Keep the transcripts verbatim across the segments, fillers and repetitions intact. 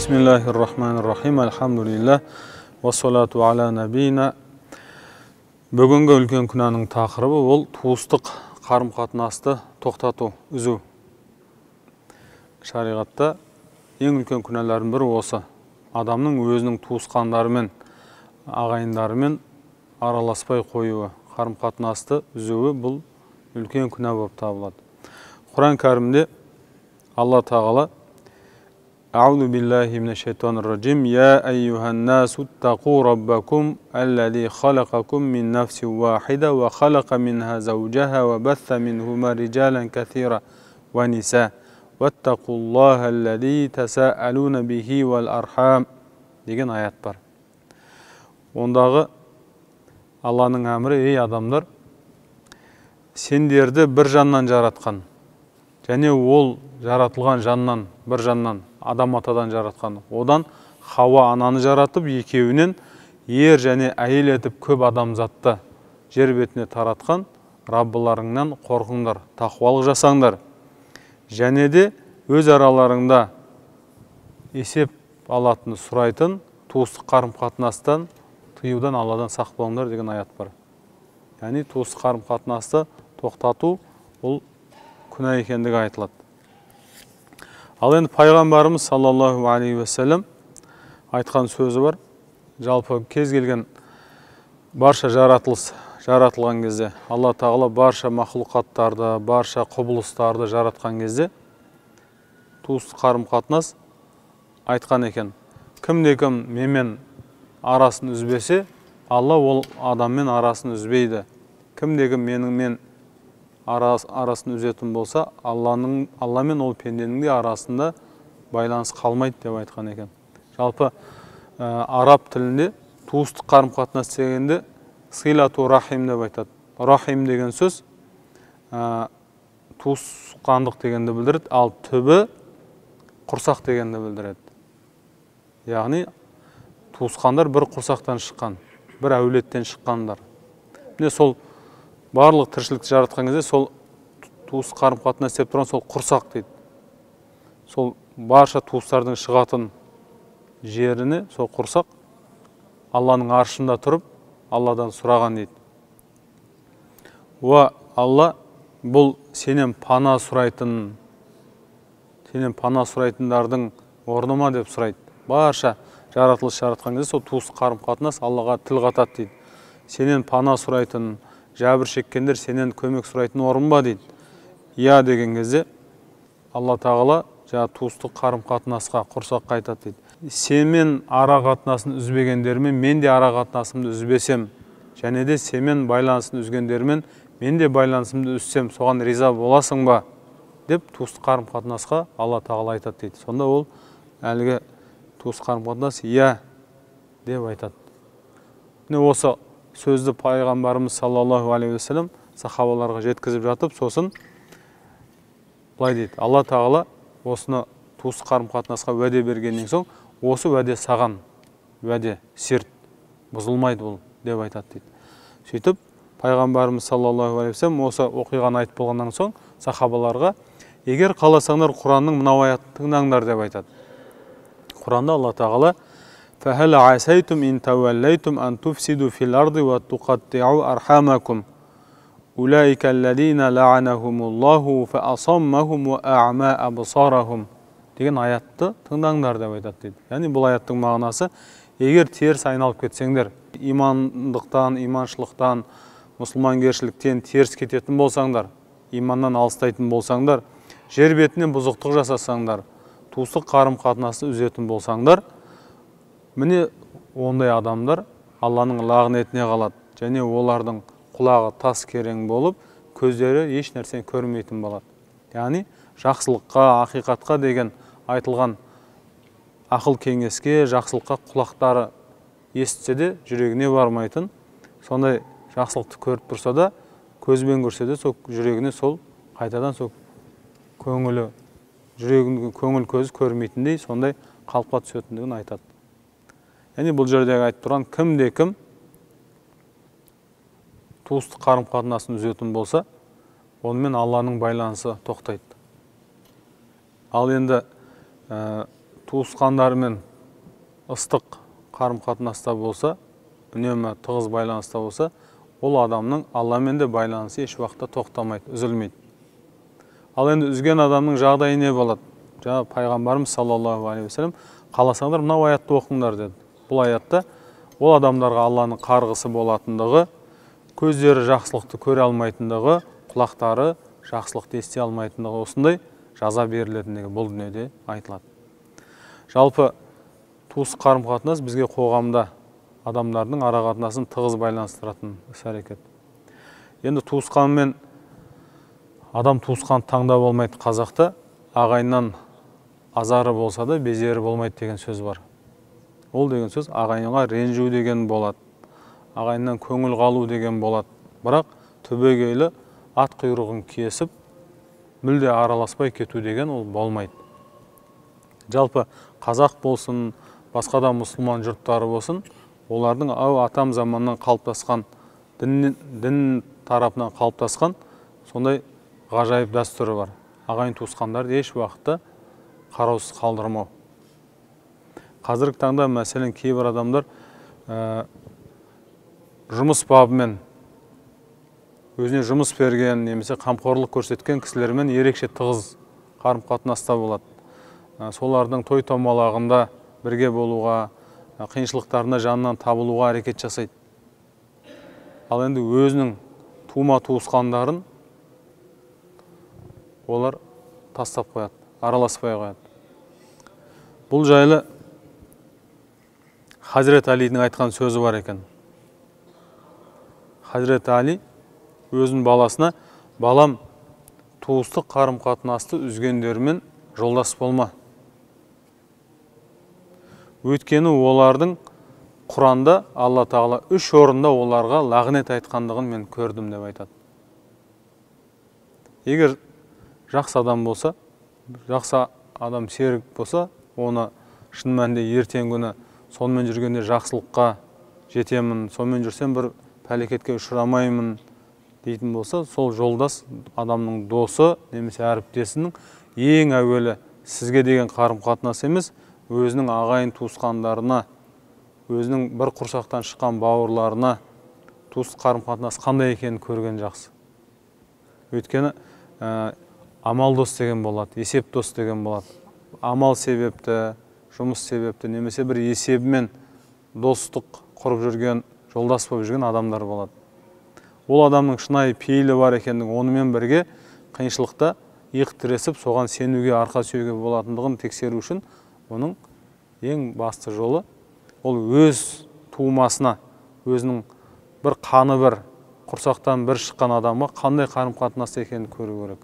Бисмиллахир-рахманир-рахим. Алхамдулиллах. Вассалату аля набийна. Бүгінгі үлкен күнәнің тақырыбы ол туыстық қарым-қатынасты тоқтату, үзу. Шариғатта ең үлкен күнәлардың бірі осы. Адамның өзінің туысқандарымен, ағайындарымен араласпай қоюы, қарым-қатынасты үзуі бұл үлкен күнә болып табылады. Құран кәрімде Алла тағала Аузу биллахи минаш шайтанир раджим. Я айюхан насу тақу раббакум аллади халақакум мин нафсин вахида ва халақа минха заужаха ва батта минхума риджалан касира ва ниса ваттақуллаха аллади тасаалуна бихи вал архам деген аят бар. Ондағы Алланың әмірі: ей адамдар, сендерді бір жаннан жаратқан, және ол жаратылған жаннан, бір жаннан, адам атадан жаратқан. Одан Хауа ананы жаратып, екеуінен ер және әйел етіп көп адамзатты жер бетіне таратқан Раббыларыңнан қорқыңдар, тақуалық жасаңдар. Және де өз араларыңда есеп алатын, сұрайтын туыстық қарым-қатынастан тыюдан Алладан сақ болыңдар деген аят бар. Яғни туыстық қарым-қатынасты тоқтату ол күнә екендігі айтылады. Ал енді пайғамбарымыз саллаллаху алейхи уассалам айтқан сөзі бар. Жалпы кез келген барша жаратылыс жаратылған кезде, Алла тағала барша мақлұқаттарды, барша құбылыстарды жаратқан кезде туыстық қарым-қатынас айтқан екен. Кімде-кім менімен арасын үзбесе, Алла ол адаммен арасын үзбейді. Кімде-кім менімен арасын үзетін болса, Алланың, Алла мен ол пенденің де арасында байланыс қалмайды деп айтқан екен. Жалпы ә, араб тілінде туыстық қарым-қатынас дегенде силату рахим деп айтады. Рахим деген сөз ә, туысқандық дегенді білдіреді, ал түбі құрсақ дегенді білдіреді. Яғни туысқандар бір құрсақтан шыққан, бір әулеттен шыққандар. Міне сол барлық тіршілікті жаратқан кезде сол туыс қарым-қатынас істеп тұрған сол құрсақ дейді. Сол барша туыстардың шығатын жеріне сол құрсақ Алланың аршында тұрып, Алладан сұраған дейді. Уа Алла, бұл сенен пана сұрайтын, сенен пана сұрайтындардың орныма деп сұрайды. Барша жаратылыс жаратқан кезде сол туыс қарым-қатынас Аллаға тіл қатады дейді. Сенен пана сұрайтын, жәбір шеккендер сенен көмек сұрайтын орын ба дейді. Я деген кезде Алла тағала жаңа туыстық қарым-қатынасқа, құрсаққа айтады дейді. Сенмен ара қатынасын үзбегендермен мен де ара қатынасымды үзбесем, және де сенмен байланысын үзгендермен мен де байланысымды үзсем, соған риза боласың ба деп туыстық қарым-қатынасқа Алла тағала айтады дейді. Сонда ол әлгі туыстық қарым-қатынас я деп айтады. Міне осы сөзді пайғамбарымыз саллаллаху алейхи уассалам сахабаларға жеткізіп жатып, сосын былай дейді: Алла тағала осыны туыстық қарым-қатынасқа уәде бергеннен соң, осы уәде саған уәде, серт бұзылмайды бұл деп айтады дейді. Сөйтіп пайғамбарымыз саллаллаху алейхи уассалам осы оқиғаны айтып болғаннан соң сахабаларға: егер қаласаңдар Құранның мынау аятын тыңдаңдар деп айтады. Құранда Алла тағала: فَهَلْ عَسَيْتُمْ إِنْ تَوَلَّيْتُمْ أَنْ تُفْسِدُوا فِي الْأَرْضِ وَتُقَطِّعُوا أَرْحَامَكُمْ أُولَئِكَ الَّذِينَ لَعَنَهُمُ اللَّهُ فَأَصَمَّهُمْ وَأَعْمَى أَبْصَارَهُمْ деген аятты тыңдаңдар деп айтады дейді. Яғни бұл аяттың мағынасы: егер теріс айналып кетсеңдер, имандықтан, иманшылықтан, мұсылмангершіліктен теріс кететін болсаңдар, иманнан алыстайтын болсаңдар, жер бетінен бұзықтық жасасаңдар, туыстық қарым-қатынасты үзетін болсаңдар, міне ондай адамдар Алланың лағнетіне қалады, және олардың құлағы тас керең болып, көздері еш нәрсені көрмейтін болады. Яғни жақсылыққа, ақиқатқа деген айтылған ақыл кеңеске, жақсылыққа құлақтары естісе де жүрегіне бармайтын, сондай жақсылықты көріп тұрса да, көзбен көрсе де сол жүрегіне сол қайтадан сол көңілі, жүрегінің көңіл көзі көрмейтіндей сондай қалыпқа түсетіндігін айтады. Яғни бұл жердегі айтып тұрған кімде кім туыстық қарым-қатынасын үзетін болса, онымен Алланың байланысы тоқтайды. Ал енді ә, туысқандарымен ыстық қарым-қатынаста болса, үнемі тығыз байланыста болса, ол адамның Алламен де байланысы еш уақытта тоқтамайды, үзілмейді. Ал енді үзген адамның жағдайы не болады? Жаңа пайғамбарымыз саллаллаху алейхи вассалам, қаласаңдар мынау аятты оқыңдар деді. Бұл аятта ол адамдарға Алланың қарғысы болатындығы, көздері жақсылықты көре алмайтындығы, құлақтары жақсылықты ести алмайтындығы, осындай жаза берілетіндігі бұл дүниеде айтылады. Жалпы туыс қарым-қатынас бізге қоғамда адамдардың ара-қатынасын тығыз байланыстыратын іс-әрекет. Енді туысқанмен адам туысқан таңдап болмайды. Қазақта ағайыннан азары болса да безері болмайды деген сөз бар. Ол деген сөз ағайынға ренжу деген болады. Ағайыннан көңіл қалу деген болады. Бірақ түбегейлі ат құйрығын кесіп, мүлде араласпай кету деген ол болмайды. Жалпы қазақ болсын, басқа да мұсылман жұрттары болсын, олардың ау атам заманнан қалыптасқан, дін, дін тарапынан қалыптасқан сондай ғажайып дәстүрі бар. Ағайын туысқандарды еш уақытта қараусыз қалдырмау. Қазіргі таңда мәселен кейбір адамдар ә, жұмыс бабымен өзіне жұмыс берген, немесе қамқорлық көрсеткен кісілермен ерекше тығыз қарым-қатынаста болады. Ә, солардың той томалағында бірге болуға, қиыншылықтарына жанынан табылуға әрекет жасайды. Ал енді өзінің тума туысқандарын олар тастап қояды, араласпай қояды. Бұл жайлы Хазірет Алидің айтқан сөзі бар екен. Хазірет Али өзінің баласына: балам, туыстық қарым-қатынасты үзгендермен жолдас болма. Өйткені олардың Құранда Алла Тағала үш орында оларға лағнет айтқандығын мен көрдім деп айтады. Егер жақсы адам болса, жақсы адам серік болса, оны шын мәнінде ертең күні сонымен жүргенде жақсылыққа жетемін, сонымен жүрсем бір пәлекетке ұшырамаймын дейтін болса, сол жолдас адамның досы немесе әріптесінің ең әуелі сізге деген қарым-қатынас емес, өзінің ағайын туысқандарына, өзінің бір құрсақтан шыққан бауырларына туыс қарым-қатынас қандай екенін көрген жақсы. Өйткені ә, амал дос деген болады, есеп дос деген болады. Амал себепті, жұмыс себепті, немесе бір есебімен достық құрып жүрген, жолдас болып жүрген адамдар болады. Ол адамның шынайы пейілі бар екендігін, онымен бірге қиыншылықта иық тіресіп, соған сенуге, арқа сүйеуге болатындығын тексеру үшін оның ең басты жолы ол өз туымасына, өзінің бір қаны бір, құрсақтан бір шыққан адамға қандай қарым-қатынас екенін көру керек.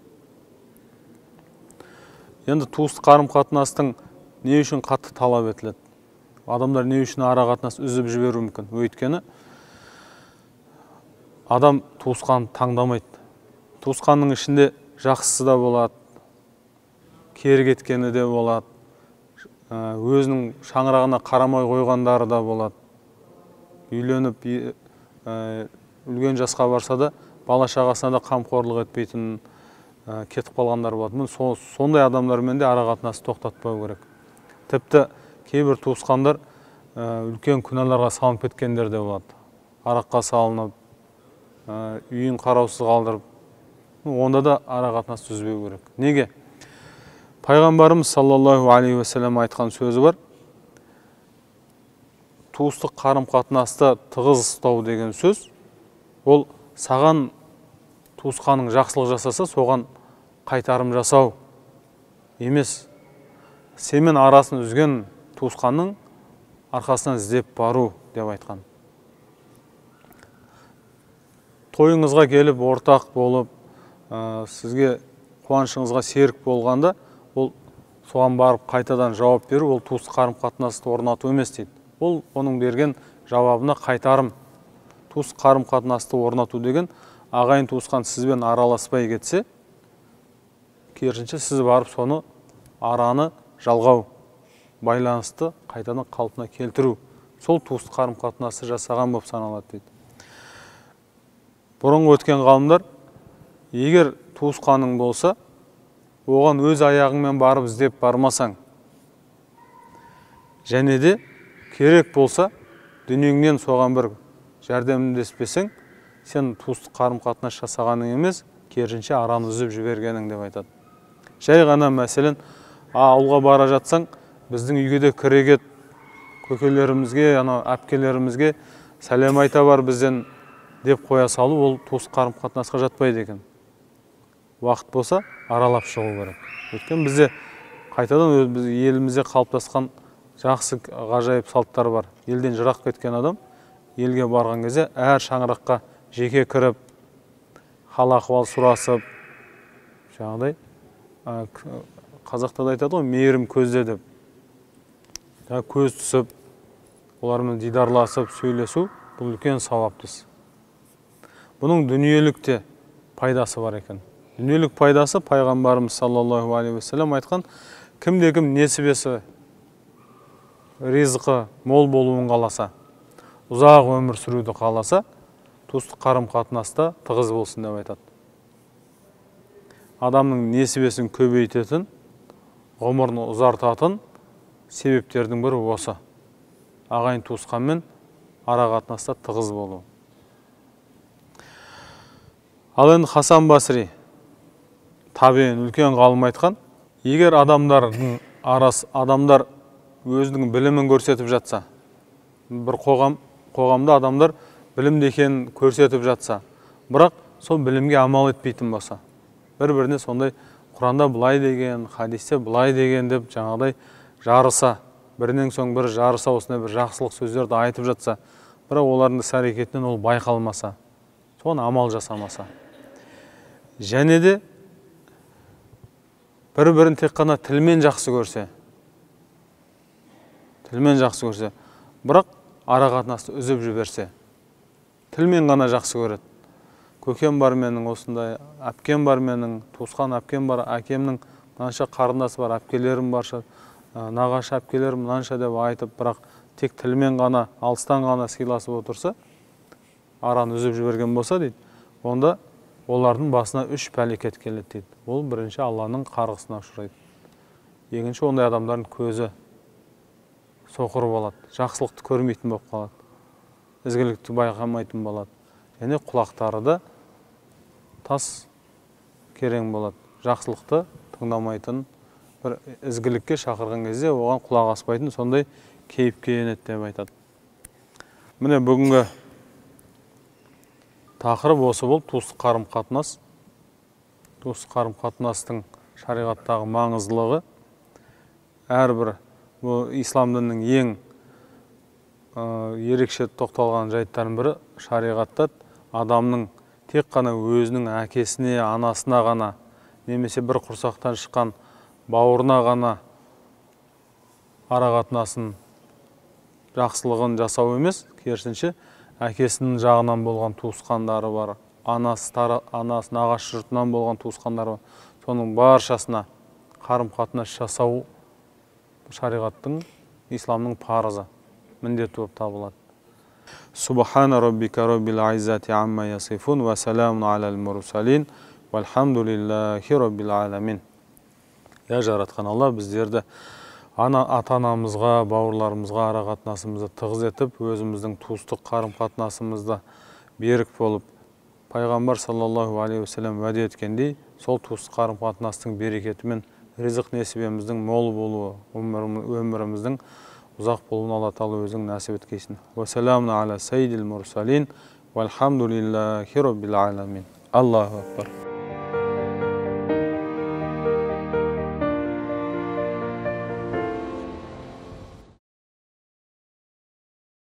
Енді туыстық қарым-қатынастың не үшін қатты талап етіледі? Адамдар не үшін ара-қатынас үзіп жіберу мүмкін? Өйткені адам туысқанын таңдамайды. Туысқанның ішінде жақсысы да болады, кері кеткені де болады, өзінің шаңырағына қарамай қойғандары да болады. Үйленіп, үлген жасқа барса да, бала шағасына да қамқорлық етпейтін кетіп қалғандар болады. Сондай адамдармен де ара-қатынасты тоқтатпау керек. Тіпті кейбір туысқандар үлкен күнәларға салынып кеткендер де болады. Араққа салынып, үйін қараусыз қалдырып, онда да ара-қатынасты үзбеу керек. Неге? Пайғамбарымыз саллаллаху алейхи вассалам айтқан сөзі бар: туыстық қарым-қатынасты тығыз ұстау деген сөз, ол саған туысқаның жақсылық жасаса, соған қайтарым жасау емес, сенімен арасын үзген туысқанның арқасынан іздеп бару деп айтқан. Тойыңызға келіп, ортақ болып, сізге қуанышыңызға серік болғанда, ол соған барып қайтадан жауап беру, ол туыстық қарым-қатынасты орнату емес дейді. Ол оның берген жауабына қайтарым. Туыстық қарым-қатынасты орнату деген, ағайын туысқан сізбен араласпай кетсе, керісінше сіз барып соны араны жалғау, байланысты қайтадан қалпына келтіру. Сол туыстық қарым-қатынасты жасаған болып саналады дейді. Бұрынғы өткен ғалымдар, егер туысқаның болса, оған өз аяғыңмен барып іздеп бармасаң, және де керек болса дүниеңнен соған бір жәрдемдеспесең, сен туыстық қарым-қатынас жасағаның емес, керісінше араны үзіп жібергенің деп айтады. Жай ғана мәселен, ауылға бара жатсаң, біздің үйге де кірегет көкелерімізге, әпкелерімізге сәлем айта бар бізден деп қоя салу, ол туыстық қарым-қатынасқа жатпайды екен. Уақыт болса, аралап шығу керек. Өйткені бізде қайтадан біз елімізде қалыптасқан жақсы ғажайып салттар бар. Елден жырақ кеткен адам елге барған кезде әр шаңыраққа жеке кіріп, хал ахуал сұрасып, жаңағыдай қазақта да айтады ғой, мейірім көзде деп. Көз түсіп, олармен дидарласып, сөйлесу бұл үлкен сауапты іс. Бұның дүниелік те пайдасы бар екен. Дүниелік пайдасы пайғамбарымыз саллаллаху алейхи уассалам айтқан, кімде-кім несібесі, ризқы мол болуын қаласа, ұзақ өмір сүруді қаласа, туыстық қарым-қатынаста тығыз болсын деп айтады. Адамның несібесін көбейтетін, ғұмырын ұзартатын себептердің бірі осы. Ағайын туысқанмен ара-қатынаста тығыз болу. Ал енді Хасан Басри табиғин үлкен ғалым айтқан, егер адамдардың арасы, адамдар өзінің білімін көрсетіп жатса, бір қоғам, қоғамда адамдар білімді екенін көрсетіп жатса, бірақ сол білімге амал етпейтін болса, бір-біріне сондай Құранда былай деген, хадисте былай деген деп жаңағыдай жарыса, бірінен соң бір жарыса, осындай бір жақсылық сөздерді айтып жатса, бірақ олардың іс-әрекетінен ол байқалмаса, соны амал жасамаса, және де бір-бірін тек қана тілмен жақсы көрсе, тілмен жақсы көрсе, бірақ ара-қатынасты үзіп жіберсе, тілмен ғана жақсы көреді. Көкем бар менің, осындай әпкем бар менің, туысқан әпкем бар, әкемнің мынанша қарындасы бар, әпкелерім барша, нағашы әпкелерім мынанша деп айтып, бірақ тек тілмен ғана, алыстан ғана сыйласып отырса, араны үзіп жіберген болса дейді, онда олардың басына үш пәлекет келеді дейді. Ол бірінші Алланың қарғысына ұшырайды. Екінші, ондай адамдардың көзі соқыр болады, жақсылықты көрмейтін болып қалады, ізгілікті байқамайтын болады, және құлақтары да тас керең болады, жақсылықты тыңдамайтын, бір ізгілікке шақырған кезде оған құлақ аспайтын, сондай кейіпке енеді деп айтады. Міне бүгінгі тақырып осы болып, туыстық қарым-қатынас. Туыстық қарым-қатынастың шариғаттағы маңыздылығы, әрбір бұл ислам дінінің ең ерекше тоқталған жайттардың бірі, шариғатта адамның тек қана өзінің әкесіне, анасына ғана, немесе бір құрсақтан шыққан бауырына ғана ара-қатынасын, жақсылығын жасау емес, керісінше әкесінің жағынан болған туысқандары бар, анасы, нағашы жұртынан болған туысқандары бар, соның баршасына қарым-қатынас жасау шариғаттың, исламның парызы, міндеті болып табылады. Субхана роббика роббил айзати амма ясифун ва саламун алал мурсалин вальхамдулиллахи роббил аламин. Я жаратқан Алла біздерді ата-анамызға, бауырларымызға ара-қатынасымызды тығыз етіп, өзіміздің туыстық қарым-қатынасымызды берік болып, пайғамбар саллаллаху алейхи уассалам уәде еткендей, сол туыстық қарым-қатынастың берекетімен ризық несібеміздің мол болуы, өміріміздің ұзақ болуын Алла Тағала өзің нәсіп еткейсін. Ва саламун аля саййидил мурсалин вальхамдулиллахи роббил аламин. Аллаху акбар.